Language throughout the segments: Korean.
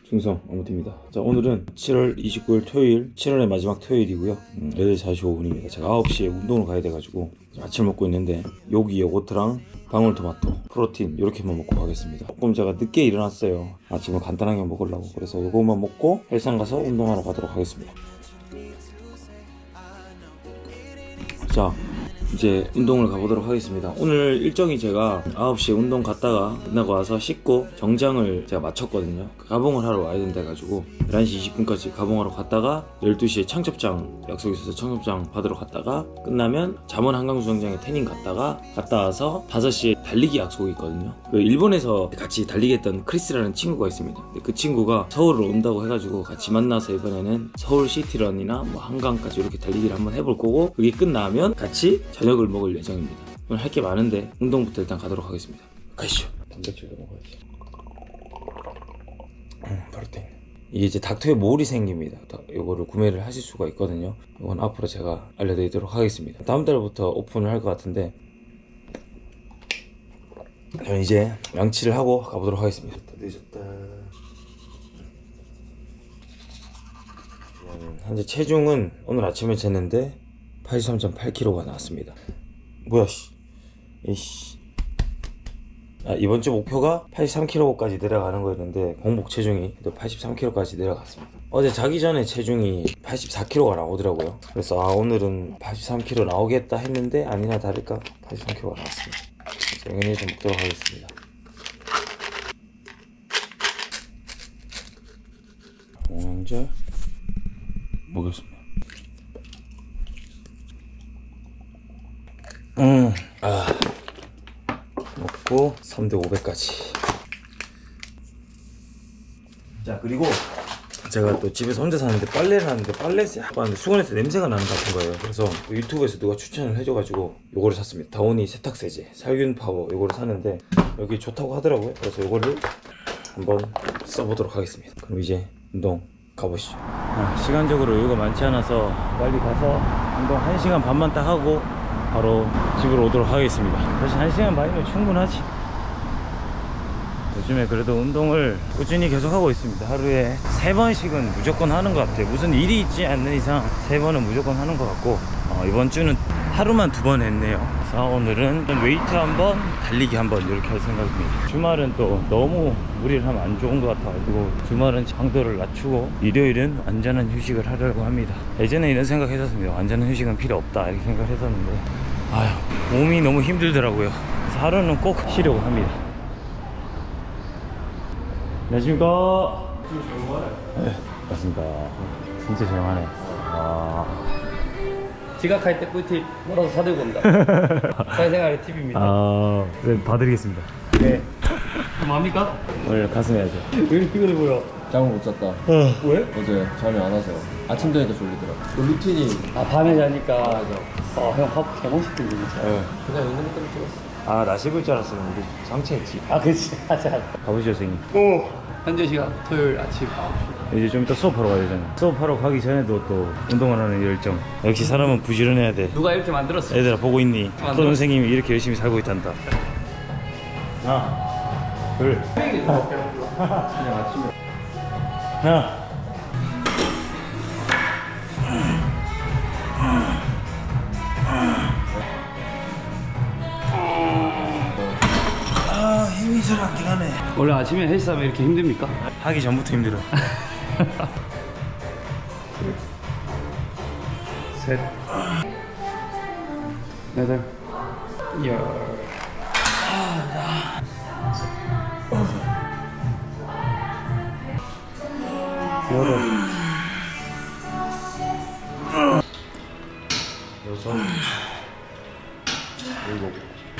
충성 아무팀입니다. 자, 오늘은 7월 29일 토요일, 7월의 마지막 토요일이고요. 8시 45분입니다. 제가 9시에 운동을 가야 돼가지고 아침을 먹고 있는데 요기 요거트랑 방울토마토, 프로틴 이렇게만 먹고 가겠습니다. 조금 제가 늦게 일어났어요. 아침을 간단하게 먹으려고. 그래서 요거만 먹고 헬스장 가서 운동하러 가도록 하겠습니다. 자, 이제 운동을 가보도록 하겠습니다. 오늘 일정이 제가 9시에 운동 갔다가 끝나고 와서 씻고 정장을 제가 마쳤거든요. 가봉을 하러 와야 된다 해가지고 11시 20분까지 가봉하러 갔다가 12시에 청첩장 약속이 있어서 청첩장 받으러 갔다가 끝나면 잠원 한강수영장에 태닝 갔다 와서 5시에 달리기 약속이 있거든요. 그 일본에서 같이 달리기 했던 크리스라는 친구가 있습니다. 그 친구가 서울을 온다고 해가지고 같이 만나서 이번에는 서울 시티런이나 뭐 한강까지 이렇게 달리기를 한번 해볼 거고, 그게 끝나면 같이 저녁을 먹을 예정입니다. 오늘 할 게 많은데 운동부터 일단 가도록 하겠습니다. 가시죠. 단백질도 먹어야지. 프로테인. 이게 이제 닥터의 몰이 생깁니다. 요거를 구매를 하실 수가 있거든요. 이건 앞으로 제가 알려드리도록 하겠습니다. 다음 달부터 오픈을 할 것 같은데 저는 이제 양치를 하고 가보도록 하겠습니다. 다 늦었다. 현재 체중은 오늘 아침에 쟀는데 83.8kg가 나왔습니다. 뭐야 씨. 이씨. 이번 주 목표가 83kg까지 내려가는 거였는데 공복 체중이 83kg까지 내려갔습니다. 어제 자기 전에 체중이 84kg가 나오더라고요. 그래서 오늘은 83kg 나오겠다 했는데 아니나 다를까 83kg가 나왔습니다. 영현이 좀 먹도록 하겠습니다. 공황절 먹겠습니다. 먹고 3대 500까지. 자, 그리고 제가 또 집에서 혼자 사는데 빨래를 하는데 수건에서 냄새가 나는 것 같은 거예요. 그래서 유튜브에서 누가 추천을 해줘가지고 요거를 샀습니다. 다오니 세탁세제 살균 파워 요거를 샀는데 여기 좋다고 하더라고요. 그래서 요거를 한번 써보도록 하겠습니다. 그럼 이제 운동 가보시죠. 시간적으로 여유가 많지 않아서 빨리 가서 운동 1시간 반만 딱 하고 바로 집으로 오도록 하겠습니다. 사실 1시간 반이면 충분하지. 요즘에 그래도 운동을 꾸준히 계속 하고 있습니다. 하루에 3번씩은 무조건 하는 것 같아요. 무슨 일이 있지 않는 이상 3번은 무조건 하는 것 같고, 이번 주는 하루만 2번 했네요. 그래서 오늘은 웨이트 한번, 달리기 한번 이렇게 할 생각입니다. 주말은 또 너무 무리를 하면 안 좋은 것 같아가지고 주말은 강도를 낮추고 일요일은 완전한 휴식을 하려고 합니다. 예전에 이런 생각 했었습니다. 완전한 휴식은 필요 없다 이렇게 생각했었는데 몸이 너무 힘들더라고요. 그래서 하루는 꼭 쉬려고 합니다. 안녕하십니까. 좀 조용하네. 네, 맞습니다. 진짜 조용하네. 지각할 때 꿀팁 뭐라도 사들고 온다. 사회생활의 팁입니다. 네, 봐드리겠습니다. 네. 뭐합니까? 오늘 가슴 해야죠. 왜 이렇게 피곤해 보여? 잠을 못 잤다. 왜? 어제 잠이 안 와서 아침 되니까 졸리더라. 그 루틴이 밤에 자니까. 형 밥 개멋있던데 진짜. 그냥 있는 것 때문에 찍었어. 나 씹을 줄 알았으면 우리 상체했지. 그치. 하자. 가보시죠, 선생님. 현재 시간 토요일 아침 9시. 이제 좀 이따 수업하러 가야 되잖아. 수업하러 가기 전에도 또 운동을 하는 열정. 역시 사람은 부지런해야 돼. 누가 이렇게 만들었어? 얘들아 보고 있니? 또 선생님이 이렇게 열심히 살고 있단다. 하나, 둘. 그냥 아침에. 하나. 힘이 잘 안 들어가네. 원래 아침에 헬스하면 이렇게 힘듭니까? 하기 전부터 힘들어. 둘, 셋, 여덟, 열. 여덟, 여섯, 일곱,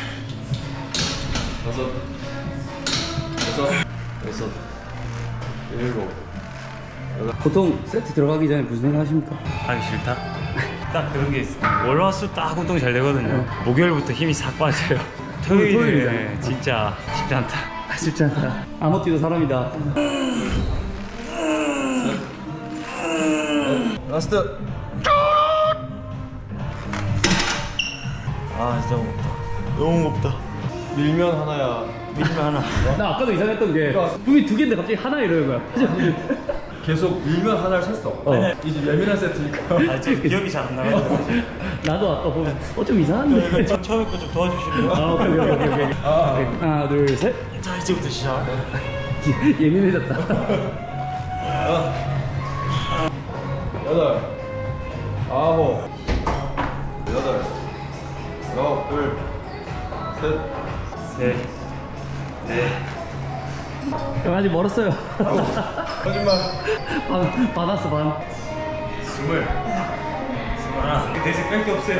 여섯, 일곱. 보통 세트 들어가기 전에 무슨 생각 하십니까? 하기 싫다? 딱 그런 게 있어. 월화수 딱 운동 잘 되거든요. 목요일부터 힘이 싹 빠져요. 토요일에 토요일이잖아. 진짜 쉽지 않다. 쉽지 않다. 아무띠도 사람이다. 라스트. 진짜 무겁다. 너무 무겁다. 밀면 하나야, 밀면 하나. 나 아까도 이상했던 게 분명히 두 개인데 갑자기 하나 이러는 거야. 계속 밀면 하나를 샜어. 이제 예민한 세트니까. 아, 지금 기억이 잘 안 나요. 나도 아까 보면 좀 이상한데. 처음에 거 좀 도와주실래요? 아, 오케이. 하나, 둘, 셋. 자, 이제부터 시작. 예민해졌다. 8, 9, 8, 9, 둘, 셋. 형 아직 멀었어요. 거짓말. 받았어, 반. 20. 21. 대신 뺄 게 없어요.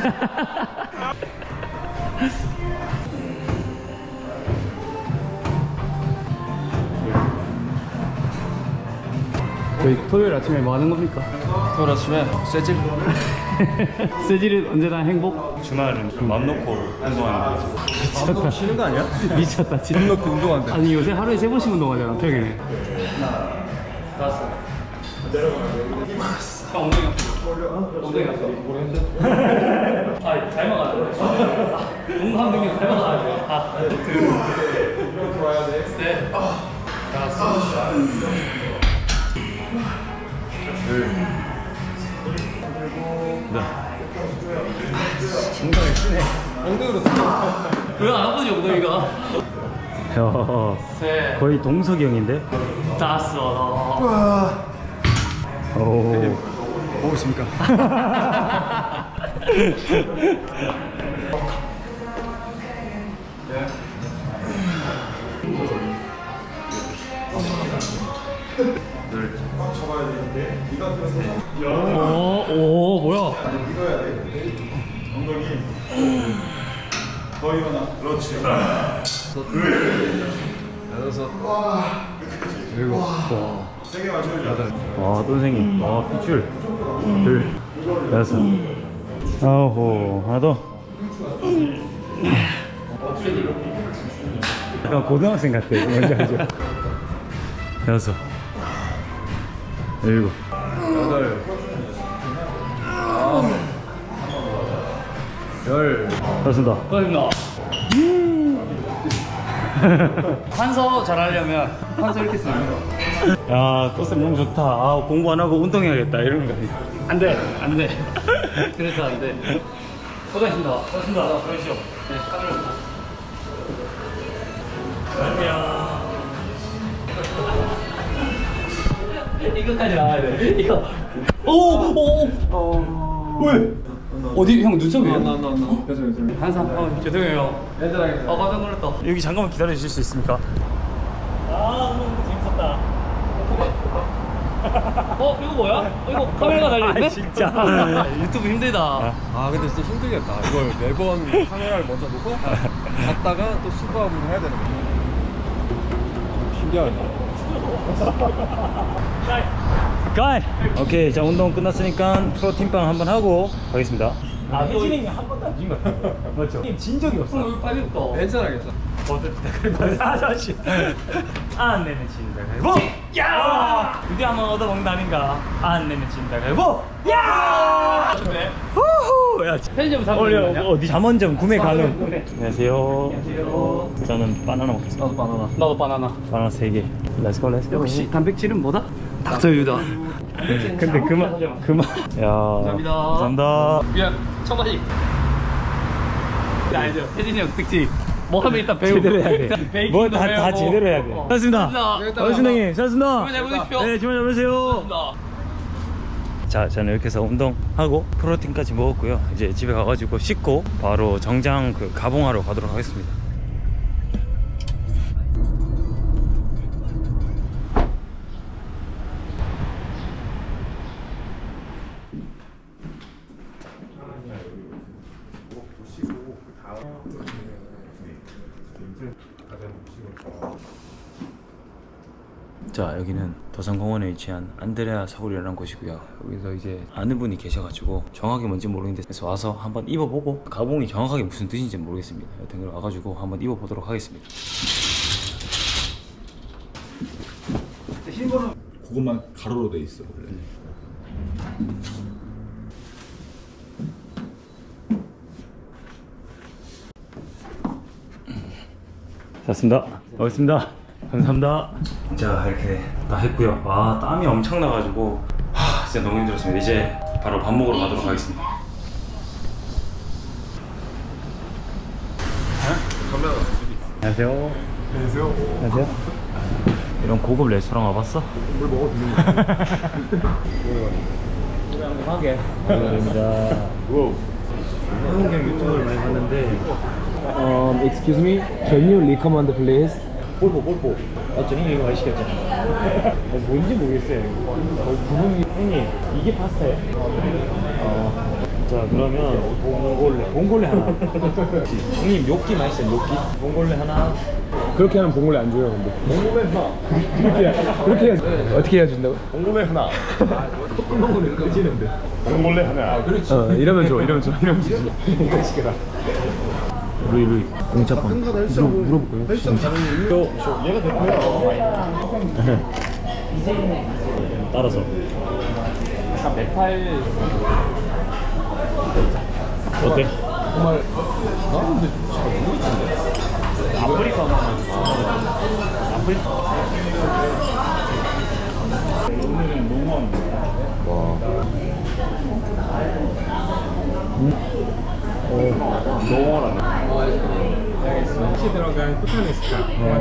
저희 토요일 아침에 뭐 하는 겁니까? 토요일 아침에 쇠질. 세질은 언제나 행복? 주말은 맘 놓고 운동하는 거죠. 미쳤다. 쉬는 거 아니야? 미쳤다, 진짜. 맘 놓고 운동한대. 아니, 요새 하루에 3번씩 운동하잖아, 평일에. 형 엉덩이 갔어. 아, 잘 막아야 돼. 운동 능력 잘 막아야 돼. 아, 이렇게 와야 돼. 셋. 다섯. 엉덩이 쓰네. 엉덩이로 왜안 아프지, 엉덩이가? 셋. 거의 동석이 형인데? 다섯. 오. 보고 있습니까? 오, 뭐야? 밀어야 돼. 엉덩이 더 일어나. 그렇지. 여섯. 일곱. 세게 맞춰야지. 선생님. 핏줄. 둘. 여섯. 아홉. 하나 더. 약간 고등학생 같아. 뭔지 알죠? 여섯. 일곱. 여덟. 아홉. 열. 됐습니다. 고맙습니다. 환서 잘하려면 환서 이렇게 쓰는 거. 야, 코스 너무 좋다. 아, 공부 안 하고 운동해야겠다. 이러는 거 아니야? 안 돼. 그래서 안 돼. 고생하셨습니다. 고맙습니다. 그러시죠. 네, 이거까지 나와야 돼. 이거. 오. 왜? 어디 형 눈썹이에요? 나. 괜찮아. 한상. 죄송해요. 괜찮아. 깜짝 놀랐다. 여기 잠깐만 기다려 주실 수 있습니까? 아, 너무 재밌었다. 이거 뭐야? 이거 카메라가 달려있네? 아, 진짜. 유튜브 힘들다. 아 근데 진짜 힘들겠다. 이걸 매번 카메라를 먼저 놓고 갔다가 또 수고하고 해야 되는 거야. 신기하네. 가! 오케이, 자, 운동 끝났으니까 프로틴빵 한번 하고 가겠습니다. 혜진이 한 번도 안 진 거 같아요. 맞죠? 진 적이 없어. 여기 빨리 없다. 괜찮아. 아저씨. 안 내면 진다. 가위바위보! 야! 드디어 한번 얻어먹는 날인가? 안 내면 진다. 가위바위보! 야! 좋네. 후후! 야, 편의점 사고 있는 거 아니야? 어디 잠원점 구매 가능. 구매. 안녕하세요. 안녕하세요. 저는 바나나 먹겠습니다. 나도 바나나. 나도 바나나. 바나나 3개. 렛츠고, 렛츠고. 역시 단백질은 뭐다? 닥터유다. 근데 그만. 야. 감사합니다. 감사합니다. 미안, 청바지. 알죠? 혜진이 형 특징. 뭐 하면 일단 배우고. 제대로 해야 돼. 뭐 다 제대로 해야 돼. 고맙습니다. 고맙습니다, 형님. 수고하셨습니다. 주말 잘 보내십시오. 네, 주말 잘 보내세요. 자, 저는 이렇게 해서 운동하고 프로틴까지 먹었고요. 이제 집에 가가지고 씻고 바로 정장 가봉하러 가도록 하겠습니다. 자, 여기는 도산공원에 위치한 안드레아 사거리라는 곳이고요. 여기서 이제 아는 분이 계셔가지고 정확히 뭔지 모르겠는데 그래서 와서 한번 입어보고 가봉이 정확하게 무슨 뜻인지 모르겠습니다. 여튼 그래 와가지고 한번 입어보도록 하겠습니다. 그것만 가로로 돼 있어. 원래. 잤습니다. 고맙습니다. 감사합니다. 자, 이렇게 다 했고요. 와, 땀이 엄청 나가지고 진짜 너무 힘들었습니다. 이제 바로 밥 먹으러 가도록 하겠습니다. 안녕하세요. 안녕하세요. 안녕하세요. 이런 고급 레스토랑 와봤어? 뭘 먹어도 되는 거야? 하게. 감사합니다. 한국형 유튜브를 많이 봤는데 Excuse me, can you recommend the place? 뽀뽀 어쩌니 이거 많이 시켰잖아. 뭔지 모르겠어요. 부분이 형님 이게 파스타예요? 자 그러면 봉골레 하나. 형님 요끼 맛있어요. 요끼 봉골레 하나. 그렇게 하면 봉골레 안 줘요, 근데. 봉골레 하나. 그렇게 해야 어떻게 해야 준다고? 봉골레 하나. 조금 먹으면 꺼지는데. 봉골레 하나. 그렇지. 이러면 이러면 주지. 이거 시켜라. 루이 공차빵 물어볼까요? 얘가 대표야. 따라서 약간 메탈. 어때? 정말. 근데 잘 모르겠는데. 아프리카 아프리카 오늘은 농원. 같이 들어간 포타네스카.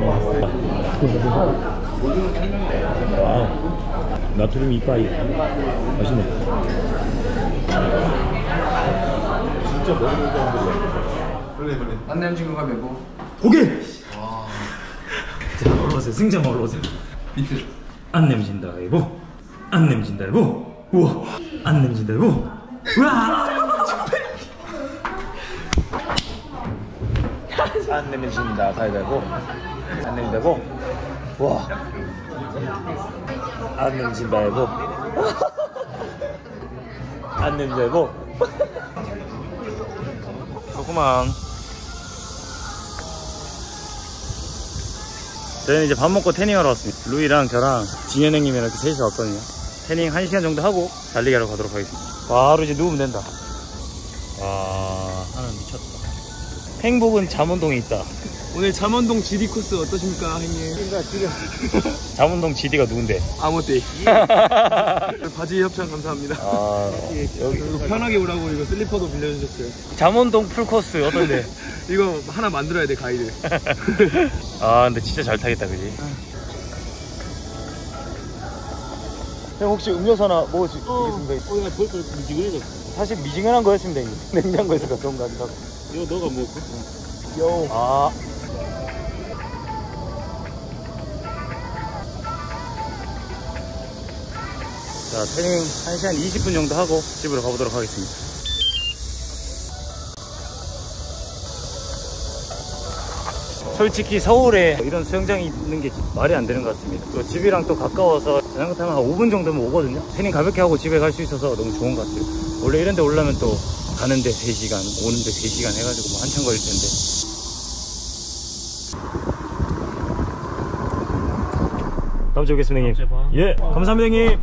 나트륨 이빠이 맛있네. 진짜 먹는 사람들이야. 빨리. 안내한 친구가 매고. 오케이. 자, 올라오세요. 승자 올라오세요. 비트. 안 nem진다 이거. 안 nem진다 이거. 우와. 안 nem진다 이거. 우와. 안 nem진다 가위바위보. 안 nem진다고. 와. 안 nem진다 이거. 안 nem진다 이거. 조그만. 저희는 이제 밥 먹고 태닝하러 왔습니다. 루이랑 저랑 진현 형님이랑 이렇게 셋이서 왔거든요. 태닝 1시간 정도 하고 달리기 하러 가도록 하겠습니다. 바로 이제 누우면 된다. 와, 하늘 미쳤다. 행복은 잠원동에 있다. 오늘 잠원동 GD 코스 어떠십니까, 형님? 잠원동 GD가 누군데? 아모띠. 바지 협찬 감사합니다. 아, 여기 이거 편하게 오라고 이거 슬리퍼도 빌려주셨어요. 잠원동 풀코스 어떤데? 이거 하나 만들어야 돼, 가이드. 아, 근데 진짜 잘 타겠다, 그지? 형 혹시 음료수 하나 먹을 수 있겠습니까? 나 벌써 미지근해졌어. 사실 미지근한 거였습니다, 형님. 냉장고에서 가져온 거 같기도 하고. 이거 너가 먹을까? 요. 아. 자, 태닝 1시간 20분 정도 하고 집으로 가보도록 하겠습니다. 솔직히 서울에 이런 수영장이 있는 게 말이 안 되는 것 같습니다. 또 집이랑 또 가까워서 자전거 타면 한 5분 정도면 오거든요. 태닝 가볍게 하고 집에 갈 수 있어서 너무 좋은 것 같아요. 원래 이런 데 오려면 또 가는데 3시간, 오는데 3시간 해가지고 뭐 한참 걸릴 텐데. 다음 주에 뵙겠습니다, 형님. 예, 감사합니다, 형님.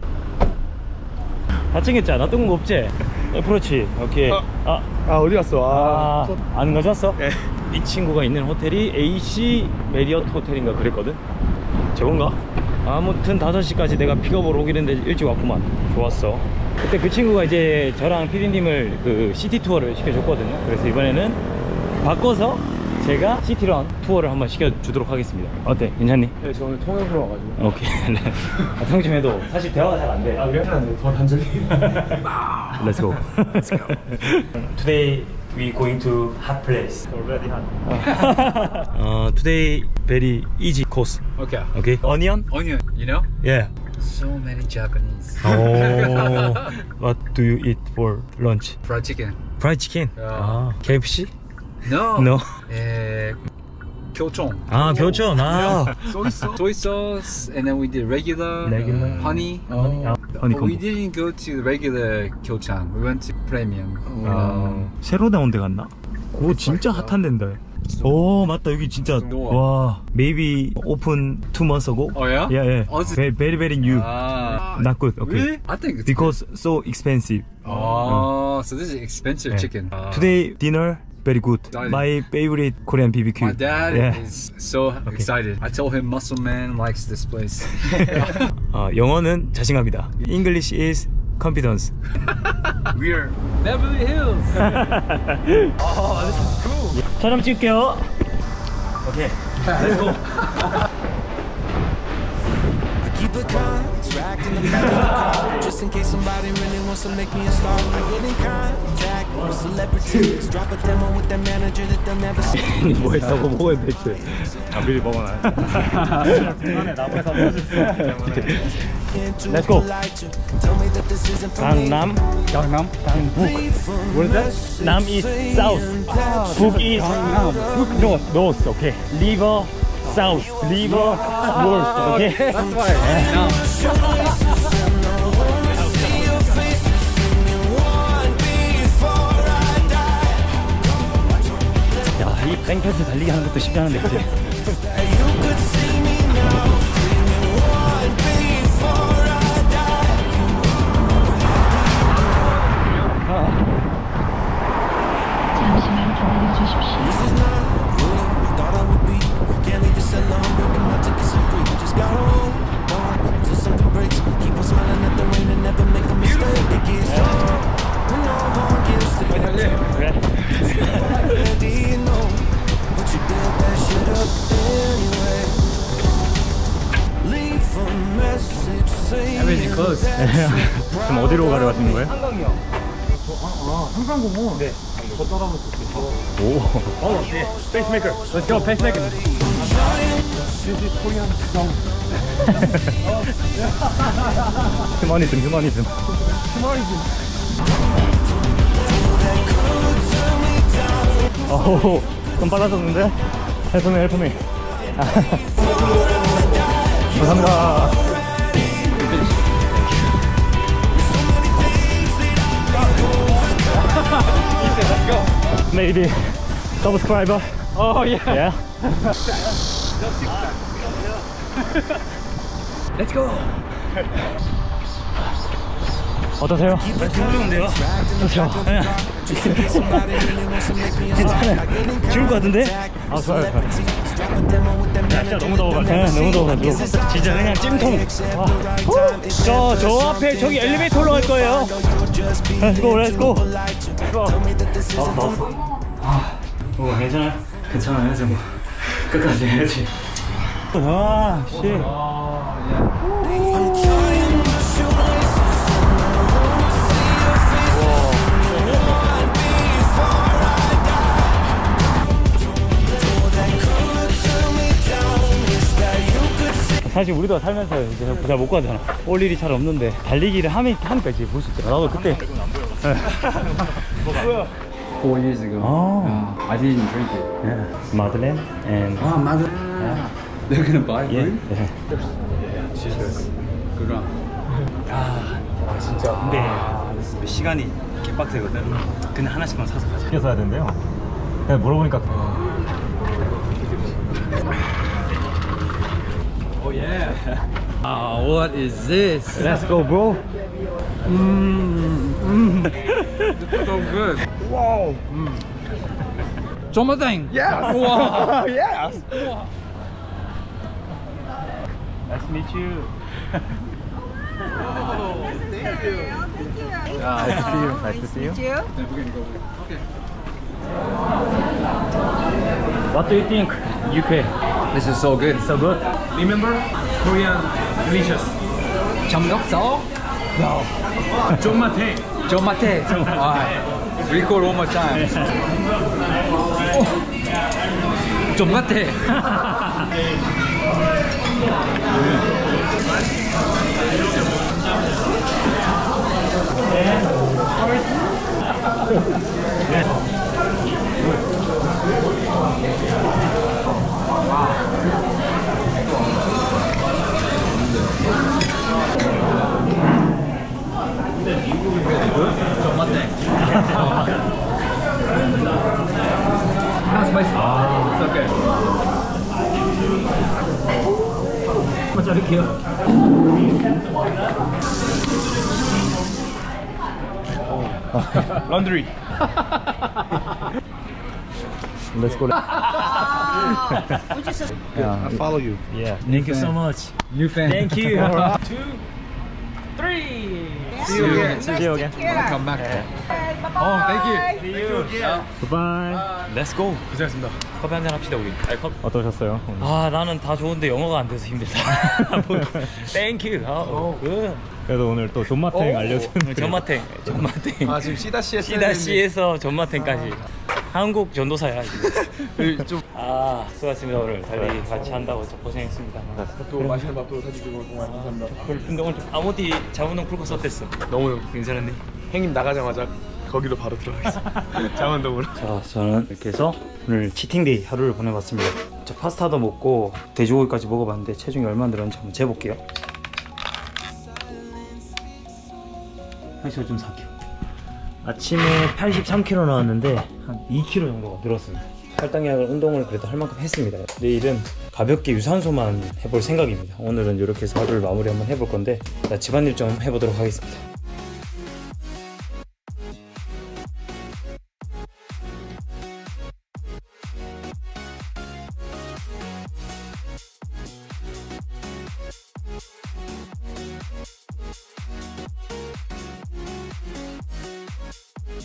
다 챙겼잖아. 뜬 거 없지? 그렇지. 오케이. 어디 갔어? 안 가져왔어? 네. 이 친구가 있는 호텔이 AC 메리어트 호텔인가 그랬거든? 저건가? 아무튼 5시까지 내가 픽업으로 오긴 했는데 일찍 왔구만. 좋았어. 그때 그 친구가 이제 저랑 피디님을 그 시티 투어를 시켜줬거든요. 그래서 이번에는 바꿔서 제가 시티런 투어를 한번 시켜주도록 하겠습니다. 어때? 괜찮니? 네, 저 오늘 통역으로 와가지고. 오케이. 통역 좀 해도 사실 대화가 잘 안 돼. 그래? 더 단절이. Let's go. Let's go. Today we going to hot place. Already hot. Today very easy course. Okay. Okay. Onion? Onion, you know? Yeah. So many Japanese. Oh. What do you eat for lunch? Fried chicken. Fried chicken. Yeah. KFC? No. No. Kyochon. 교촌. Soy sauce, and then we did regular. Regular. Honey. honeycomb. We didn't go to regular Kyochon. We went to premium. 새로 나온 데 갔나? 그거 진짜 핫한 데인데. 오, 맞다. 여기 진짜. 와. Maybe open 2 months ago. Oh yeah? Yeah, yeah. Oh, is it- Very, very new. Not good. Okay. Really? I think it's Because so expensive. Oh, so this is expensive Yeah. chicken. Today dinner very good. Dale. My favorite Korean BBQ. My dad Yeah. is so excited. I told him Muscle Man likes this place. 영어는 자신감이다. English is confidence. We're Beverly Hills. Oh, this is cool. 촬영 찍을게요. 오케이. Let's go. Keep a contract in the back of the car, just in case somebody really wants to make me a star. I get in contact with celebrities, drop a demo with their manager that they'll never see. 뭐 했다고 먹었는데 대체. 미리 먹어놔. 중간에 나무에서 Let's go. 강남, 강남, 강북. What is that? 남 is south. 북 is north. Okay. River south. River north. Okay. That's why. 야, 이 땡패스 달리기 하는 것도 쉽지 않은데, 그치? 잠시만 기다려 주십시오. Everything closed. 지금 어디로 가려 가시는 거예요? 한강공원. 네. 더 따라오면 좋겠어. 오. 네. 페이스메이커. Let's go, 페이스메이커. 휴머니즘. 오, 좀 빨라졌는데? 헬프미. 감사합니다. Maybe subscriber. Oh yeah. Yeah. Let's go. 어떠세요? 좋은데요? 좋죠. 괜찮아요. 죽을 것 같은데? 아, 좋아요. 날씨가 너무 더워가지고. 네, 너무 더워가지고. 진짜 그냥 찜통. 저 앞에 저기 엘리베이터 올라갈 거예요. Let's go. 오, 괜찮아요? 괜찮아요. 좀 끝까지 해야지. 아, 씨. 사실 우리도 살면서 이제 잘 못 가잖아. 올 일이 잘 없는데 달리기를 하니까 이제 볼 수 있잖아. 나도 그때 4 years ago. Oh. I didn't drink it. yeah. Madeleine and Oh, mother. They're gonna buy yeah. it. yeah. 그럼. 진짜 근데 시간이 개빡세거든. 그냥 하나씩만 사서 가자. 시켜서야 된대요. 그냥 물어보니까 Oh yeah. What is this? Let's go, bro. So good. Wow. Jomadang. Yes. Wow. Yes. Nice to meet you. Nice to see you. What do you think, UK? This is so good. So good? Remember Korean delicious. 정덕서? No. 존맛해. Jomate. Record one more time. Jomate. Not spicy. It's okay. 한번 자를게요. Laundry. Let's go. I follow you. Yeah. Thank you so much. New fan. Thank you. 2, 3. See you again. See you again. Wanna come back? Oh, thank you. See you. Bye. Let's go. 고생하셨습니다. 커피 한잔 합시다 우리. 어떠셨어요? 아 나는 다 좋은데 영어가 안 돼서 힘들다. Thank you. 굿. 그래도 오늘 또 존마탱 알려주는 존마탱. 아 지금 C-S C-C에서 존마탱까지. 한국 전도사야 지금. 아 수고하셨습니다. 오늘 달리 같이 한다고 고생했습니다. 또 맛있는 밥도 사주시고 정말 감사합니다. 근데 오늘 아무디 자문동 풀코스 어땠어? 너무 괜찮았니? 형님 나가자마자 거기로 바로 들어가겠습니다. 장원동으로. 자 저는 이렇게 해서 오늘 치팅데이 하루를 보내봤습니다. 저 파스타도 먹고 돼지고기까지 먹어봤는데 체중이 얼마나 늘었는지 한번 재볼게요. 사실 좀 4kg. 아침에 83kg 나왔는데 한 2kg 정도가 늘었습니다. 할당량을 운동을 그래도 할 만큼 했습니다. 내일은 가볍게 유산소만 해볼 생각입니다. 오늘은 이렇게 해서 하루를 마무리 한번 해볼 건데 집안일 좀 해보도록 하겠습니다.